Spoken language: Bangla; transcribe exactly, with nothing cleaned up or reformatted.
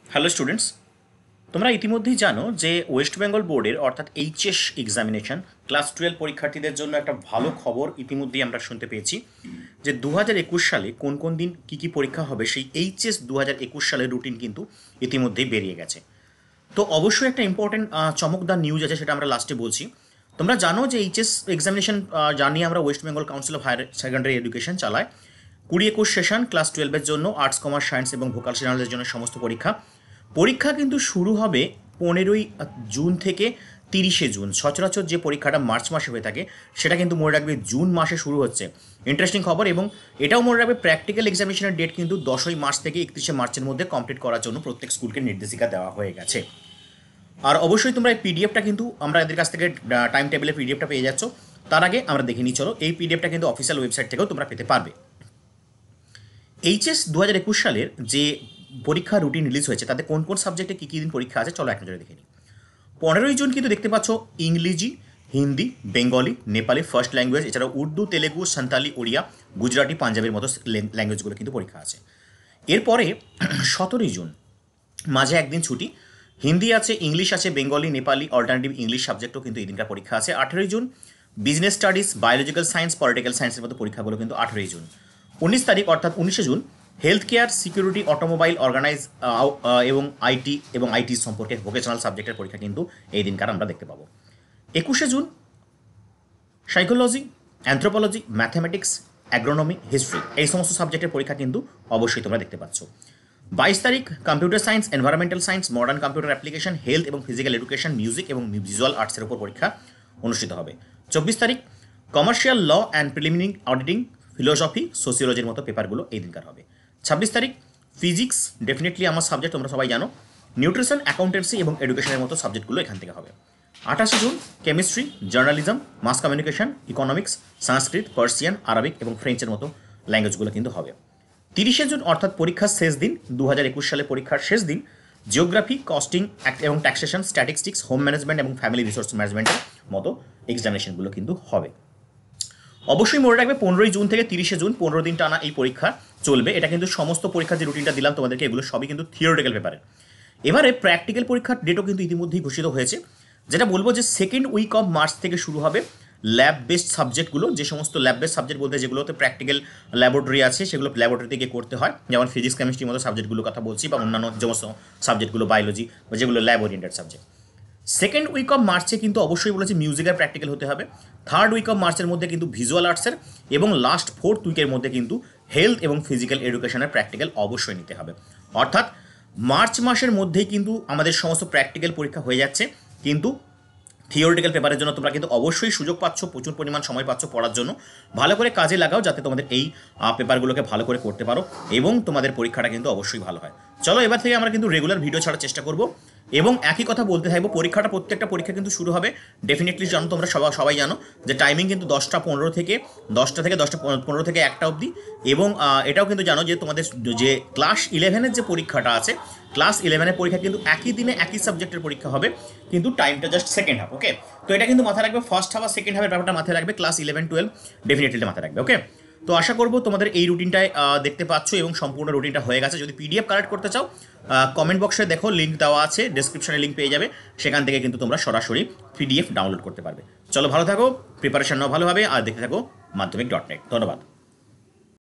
হ্যালো স্টুডেন্টস, তোমরা ইতিমধ্যেই জানো যে ওয়েস্ট বেঙ্গল বোর্ডের অর্থাৎ এইচএস এক্সামিনেশন ক্লাস টুয়েলভ পরীক্ষার্থীদের জন্য একটা ভালো খবর ইতিমধ্যেই আমরা শুনতে পেয়েছি যে দু হাজার একুশ সালে কোন কোন দিন কী কী পরীক্ষা হবে সেই এইচএস দু হাজার একুশ সালের রুটিন কিন্তু ইতিমধ্যেই বেরিয়ে গেছে। তো অবশ্যই একটা ইম্পর্টেন্ট চমকদার নিউজ আছে, সেটা আমরা লাস্টে বলছি। তোমরা জানো যে এইচএস এক্সামিনেশন জানিয়ে আমরা West Bengal Council of Higher Secondary Education চালায় কুড়ি একুশ সেশন ক্লাস টুয়েলভের জন্য আর্টস, কমার্স, সায়েন্স এবং ভোকাশনালদের জন্য সমস্ত পরীক্ষা পরীক্ষা কিন্তু শুরু হবে পনেরোই জুন থেকে তিরিশে জুন। সচরাচর যে পরীক্ষাটা মার্চ মাসে হয়ে থাকে সেটা কিন্তু মনে রাখবে জুন মাসে শুরু হচ্ছে। ইন্টারেস্টিং খবর। এবং এটাও মনে রাখবে প্র্যাকটিক্যাল এক্সামিনেশনের ডেট কিন্তু দশই মার্চ থেকে একত্রিশে মার্চের মধ্যে কমপ্লিট করার জন্য প্রত্যেক স্কুলকে নির্দেশিকা দেওয়া হয়ে গেছে। আর অবশ্যই তোমরা এই পিডিএফটা কিন্তু আমরা এদের কাছ থেকে টাইম টেবিলের পিডিএফটা পেয়ে যাচ্ছ। তার আগে আমরা দেখে নিই, চলো এই পিডিএফটা কিন্তু অফিসিয়াল ওয়েবসাইট থেকেও তোমরা পেতে পারবে। এইচএস দু হাজার একুশ সালের যে পরীক্ষা রুটিন রিলিজ হয়েছে তাতে কোন কোন সাবজেক্টে কী কী দিন পরীক্ষা আছে চলো এক নজরে দেখে নিই। পনেরোই জুন কিন্তু দেখতে পাচ্ছ Ingreji, Hindi, Bengali, Nepali first language, এছাড়াও উর্দু, তেলেগু, সান্তালি, ওড়িয়া, গুজরাটি, পাঞ্জাবের মতো ল্যাঙ্গুয়েজগুলো কিন্তু পরীক্ষা আছে। এরপরে সতেরোই জুন মাঝে একদিন ছুটি, হিন্দি আছে, ইংলিশ আছে, বেঙ্গলি, নেপালি, অল্টারনেটিভ ইংলিশ সাবজেক্টও কিন্তু এই দিনকার পরীক্ষা আছে। আঠেরোই June business studies, biological science, political সায়েন্সের মতো পরীক্ষাগুলো কিন্তু আঠেরোই জুন। উনিশ তারিখ অর্থাৎ উনিশে June health care, security, automobile, organise এবং আইটি এবং আইটি সম্পর্কে ভোকেশনাল সাবজেক্টের পরীক্ষা কিন্তু এই দিনকার আমরা দেখতে পাবো। একুশে June psychology, anthropology, mathematics, agronomy, history এই সমস্ত সাবজেক্টের পরীক্ষা কিন্তু অবশ্যই তোমরা দেখতে পাচ্ছ। বাইশ তারিখ computer science, environmental science, modern computer application, health এবং ফিজিক্যাল এডুকেশন, মিউজিক এবং ভিজুয়াল আর্টসের উপর পরীক্ষা অনুষ্ঠিত হবে। চব্বিশ তারিখ commercial law and preliminary auditing, philosophy, সোসিওলজির মতো পেপারগুলো এই দিনকার হবে। ছাব্বিশ তারিখ ফিজিক্স, ডেফিনেটলি আমার সাবজেক্ট, তোমরা সবাই জানো। নিউট্রিশন, অ্যাকাউন্টেন্সি এবং এডুকেশনের মতো সাবজেক্টগুলো এখান থেকে হবে। আঠাশে June chemistry, journalism, mass communication, economics, Sanskrit, Persian, Arabic এবং ফ্রেঞ্চের মতো ল্যাঙ্গুয়েজগুলো কিন্তু হবে। তিরিশে জুন অর্থাৎ পরীক্ষার শেষ দিন, দু হাজার একুশ সালে পরীক্ষার শেষ দিন, জিওগ্রাফি, কস্টিং এবং ট্যাক্সেশন, স্ট্যাটিস্টিক্স, হোম ম্যানেজমেন্ট এবং ফ্যামিলি রিসোর্স ম্যানেজমেন্টের মতো এক্সামিনেশনগুলো কিন্তু হবে। অবশ্যই মনে রাখবে পনেরোই জুন থেকে তিরিশে জুন পনেরো দিন টানা এই পরীক্ষা চলবে। এটা কিন্তু সমস্ত পরীক্ষার যে রুটিনটা দিলাম তোমাদেরকে এগুলো সবই কিন্তু থিওরিটিক্যাল পেপারে। এবারে প্র্যাকটিক্যাল পরীক্ষার ডেটও কিন্তু ইতিমধ্যেই ঘোষিত হয়েছে, যেটা বলবো যে সেকেন্ড উইক অফ মার্চ থেকে শুরু হবে। ল্যাব বেসড সাবজেক্টগুলো, যে সমস্ত ল্যাব বেসড সাবজেক্ট বলতে যেগুলোতে প্র্যাকটিক্যাল ল্যাবরেটরি আছে সেগুলো ল্যাবরেটরিতে গিয়ে করতে হয়, যেমন ফিজিক্স, কেমিস্ট্রির মতো সাবজেক্টগুলোর কথা বলছি, বা অন্যান্য সমস্ত সাবজেক্টগুলো, বায়োলজি বা যেগুলো lab oriented subject. Second week of মার্চে কিন্তু অবশ্যই বলেছি মিউজিকের প্র্যাকটিক্যাল হতে হবে। থার্ড উইক অফ মার্চের মধ্যে কিন্তু ভিজুয়াল আর্টসের, এবং লাস্ট ফোর্থ উইকের মধ্যে কিন্তু হেলথ এবং ফিজিক্যাল এডুকেশনের প্র্যাকটিক্যাল অবশ্যই নিতে হবে। অর্থাৎ মার্চ মাসের মধ্যেই কিন্তু আমাদের সমস্ত প্র্যাকটিক্যাল পরীক্ষা হয়ে যাচ্ছে, কিন্তু থিওরিটিক্যাল পেপারের জন্য তোমরা কিন্তু অবশ্যই সুযোগ পাচ্ছ, প্রচুর পরিমাণ সময় পাচ্ছ পড়ার জন্য। ভালো করে কাজে লাগাও যাতে তোমাদের এই পেপারগুলোকে ভালো করে করতে পারো এবং তোমাদের পরীক্ষাটা কিন্তু অবশ্যই ভালো হয়। চলো এবার থেকে আমরা কিন্তু রেগুলার ভিডিও ছাড়ার চেষ্টা করব এবং একই কথা বলতে থাকবো। পরীক্ষাটা প্রত্যেকটা পরীক্ষা কিন্তু শুরু হবে, ডেফিনেটলি জানো তোমরা সবাই সবাই জানো যে টাইমিং কিন্তু দশটা পনেরো থেকে দশটা থেকে দশটা পনেরো থেকে একটা অবধি। এবং এটাও কিন্তু জানো যে তোমাদের যে ক্লাস ইলেভেনের যে পরীক্ষাটা আছে, ক্লাস ইলেভেনের পরীক্ষা কিন্তু একই দিনে একই সাবজেক্টের পরীক্ষা হবে, কিন্তু টাইমটা জাস্ট সেকেন্ড হাফ। ওকে, তো এটা কিন্তু মাথায় রাখবে, ফার্স্ট হাফ আর সেকেন্ড হাফের ব্যাপারটা মাথায় রাখবে। ক্লাস ইলেভেন টুয়েলভ ডেফিনেটলি মাথায় রাখবে। ওকে, তো আশা করবো তোমাদের এই রুটিনটায় দেখতে পাচ্ছ এবং সম্পূর্ণ রুটিনটা হয়ে গেছে। যদি পিডিএফ কালেক্ট করতে চাও কমেন্ট বক্সে দেখো, লিঙ্ক দেওয়া আছে, ডেসক্রিপশনে লিঙ্ক পেয়ে যাবে, সেখান থেকে কিন্তু তোমরা সরাসরি পিডিএফ ডাউনলোড করতে পারবে। চলো ভালো থাকো, প্রিপারেশন নাও ভালোভাবে, আর দেখতে থাকো মাধ্যমিক ডট নেট। ধন্যবাদ।